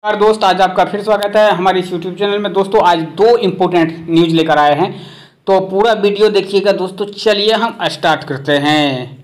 नमस्कार दोस्त, आज आपका फिर स्वागत है हमारे इस यूट्यूब चैनल में। दोस्तों आज दो इम्पोर्टेंट न्यूज़ लेकर आए हैं, तो पूरा वीडियो देखिएगा दोस्तों। चलिए हम स्टार्ट करते हैं।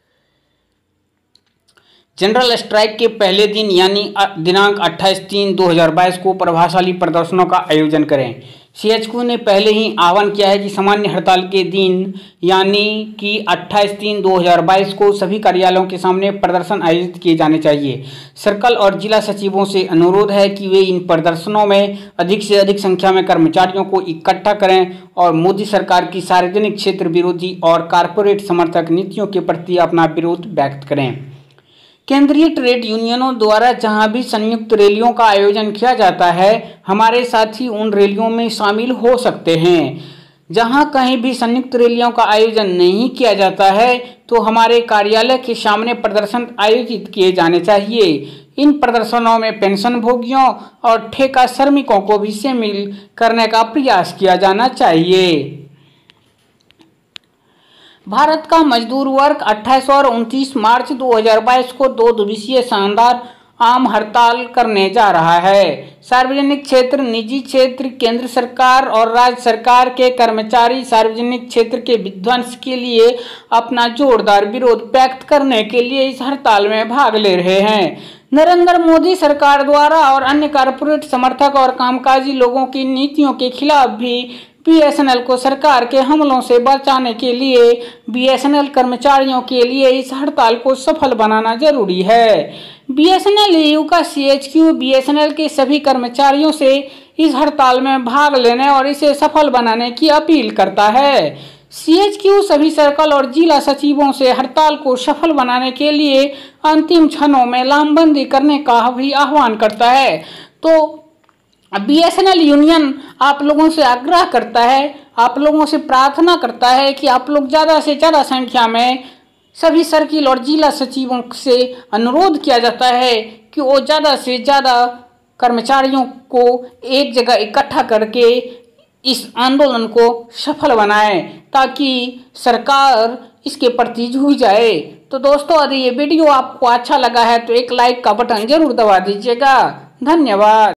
जनरल स्ट्राइक के पहले दिन यानी दिनांक 28/3/2022 को प्रभावशाली प्रदर्शनों का आयोजन करें। सीएचक्यू ने पहले ही आह्वान किया है कि सामान्य हड़ताल के दिन यानी कि 28/3/2022 को सभी कार्यालयों के सामने प्रदर्शन आयोजित किए जाने चाहिए। सर्कल और जिला सचिवों से अनुरोध है कि वे इन प्रदर्शनों में अधिक से अधिक संख्या में कर्मचारियों को इकट्ठा करें और मोदी सरकार की सार्वजनिक क्षेत्र विरोधी और कारपोरेट समर्थक नीतियों के प्रति अपना विरोध व्यक्त करें। केंद्रीय ट्रेड यूनियनों द्वारा जहां भी संयुक्त रैलियों का आयोजन किया जाता है, हमारे साथी उन रैलियों में शामिल हो सकते हैं। जहां कहीं भी संयुक्त रैलियों का आयोजन नहीं किया जाता है तो हमारे कार्यालय के सामने प्रदर्शन आयोजित किए जाने चाहिए। इन प्रदर्शनों में पेंशनभोगियों और ठेका श्रमिकों को भी शामिल करने का प्रयास किया जाना चाहिए। भारत का मजदूर वर्ग 28 और 29 मार्च 2022 को 2 दिवसीय शानदार आम हड़ताल करने जा रहा है। सार्वजनिक क्षेत्र, निजी क्षेत्र, केंद्र सरकार और राज्य सरकार के कर्मचारी सार्वजनिक क्षेत्र के विध्वंस के लिए अपना जोरदार विरोध व्यक्त करने के लिए इस हड़ताल में भाग ले रहे हैं। नरेंद्र मोदी सरकार द्वारा और अन्य कारपोरेट समर्थक और कामकाजी लोगों की नीतियों के खिलाफ भी बीएसएनएल को सरकार के हमलों से बचाने के लिए बीएसएनएल कर्मचारियों के लिए इस हड़ताल को सफल बनाना जरूरी है। बीएसएनएल ईयू का सीएचक्यू बीएसएनएल के सभी कर्मचारियों से इस हड़ताल में भाग लेने और इसे सफल बनाने की अपील करता है। सीएचक्यू सभी सर्कल और जिला सचिवों से हड़ताल को सफल बनाने के लिए अंतिम क्षणों में लामबंदी करने का भी आह्वान करता है। तो बीएसएनएल यूनियन आप लोगों से आग्रह करता है, आप लोगों से प्रार्थना करता है कि आप लोग ज़्यादा से ज़्यादा संख्या में सभी सर्किल और जिला सचिवों से अनुरोध किया जाता है कि वो ज़्यादा से ज़्यादा कर्मचारियों को एक जगह इकट्ठा करके इस आंदोलन को सफल बनाए ताकि सरकार इसके प्रति झुक जाए। तो दोस्तों, यदि ये वीडियो आपको अच्छा लगा है तो एक लाइक का बटन जरूर दबा दीजिएगा। धन्यवाद।